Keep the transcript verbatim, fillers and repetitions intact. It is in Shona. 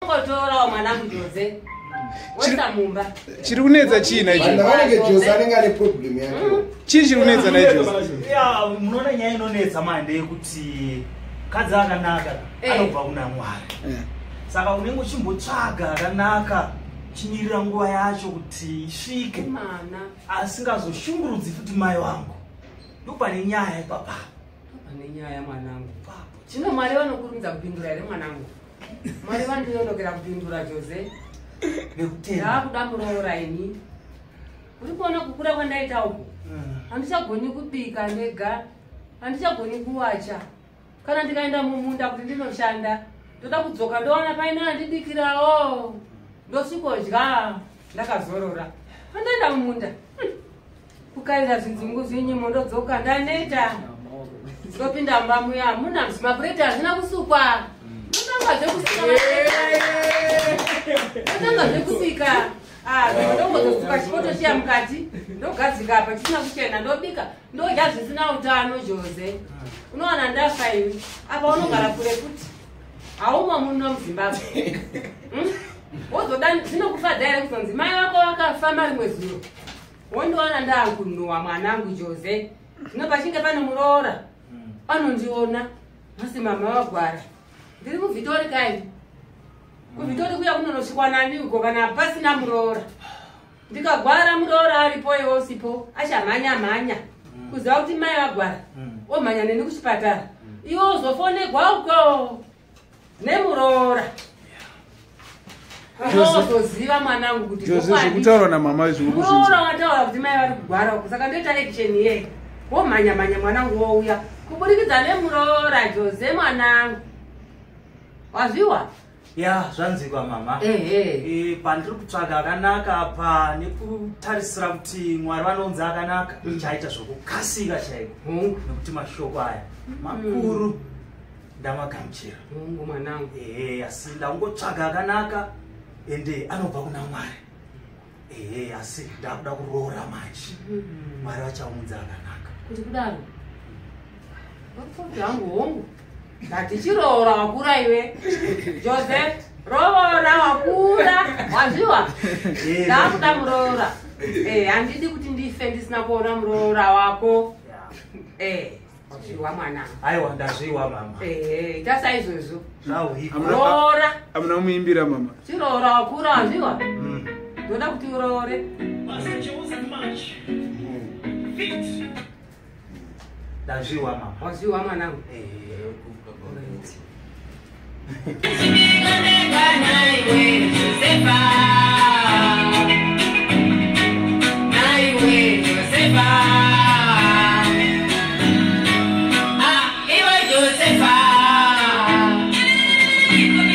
Ngotora Mwanangu Jose. Wesa mumba. Chiri kunedza china ichi. Vanenge Jose anenge ane problem yake. Chii chiri kunedza naye Jose? Ya, munoona nyaya inonetsa mande kuti kadza akanaka anobva kuna Mwari. Saka unenge uchimbotsvaga akanaka chimirira nguva yacho kuti isvike. Mana Asingazoshungurudzi futi mai vangu. Ndopane nyaya ipapa. Pane nyaya Mwanangu. Chino Mwari vanokurumidza kupindura ere Mwanangu? Mwari vandiyondokera kupindura Jose. Nekutenda. Ndakuda muroora ini. Uri kuona kukura kwandaita uku. Handichagoni kubika ndega. Handichagoni kuwacha. Kana ndikaenda mumunda kuti ndinoshanda, ndoda kudzoka ndoona paina handibikirawo. Ndosikodya ndakazorora. Handaenda mumunda. Kukaira zvinzungu zvinyimo ndodzoka ndaneta. Ndopinda mumba muya muna mapureti hazvina kusukwa. Ndotanga zvekusika. Ndotanga zvekusika. Ah, ndongozosuka chipoto chiya mukati. Ndogadzika apa chisina kuchena ndobika. Ndodya zvisina utano Jose. Unowana ndafa iwe. Apa unogara kure kuti. Hauma muno muZimbabwe. Wozoda zvinokufadza ere kuzonzi mai vako vakafa mari mwezulo. Wondowana ndaangunuwa Mwanangu Jose. Zvino pachinge pane muroora. Anondiona. Masi mama Wakura. Ndiri kuVitori kai. Kuvitori kuya kunonosvikwa nani uko kana pasina muroora. Ndikagwara muroora aripo iwo sipo achamhanya mhanya. Kuziva kuti mai Wakura. Omhanya neni kuchipatara. Iwo uzofonegwa uko nemuroora. Unozoziva Mwanangu kuti Jose zvekutaura namama zviri kuzvinzi. muroora wataura kuti mai vari kugwara uko saka ndoita action yeye. Womhanya mhanya Mwanangu wouya. Kuburikidza nemuroora Jose Mwanangu. Wazviwa? Ya, zvanzikwa mama. Ehe. Eh, pandiri kutsvaga akanaka apa nekutarisira kuti Mwari vanonzi akanaka, ichaita zvokukasika chaiko. Nekuti mashoko aya makuru ndamagamuchira. Mungu Mwanangu. Eh, asi ndangotsvaga akanaka ende anobva kuna Mwari. Eh, asi ndakuda kuroora manje. Mwari vachaunza akanaka. Kuti kudaro. Wakuti hangu hongu. Ngati chiroora Wakura iwe. Jose, roora Wakura. Wazviwa? Ndakuda muroora. Eh, handidi kuti ndife ndisina kuona muroora wako. Eh, wazviwa Mwanangu. Aiwa ndazviwa mama. Eh, ita saizvozvo. Zvauhiko. Roora. Hamuna kumuimbira mama. Chiroora Wakura wazviwa? Ndoda kuti uroore. Ndazviwa mama. Wazviwa Mwanangu. Eh. Ah,